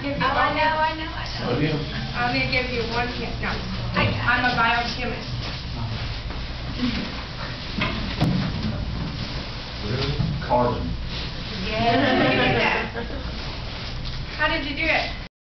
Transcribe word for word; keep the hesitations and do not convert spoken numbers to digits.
give you Oh, I one know, hint. I know, I know. Sodium? I'm going to give you one hint. No. I got I'm a it. biochemist. Carbon. Yeah. How did you do it?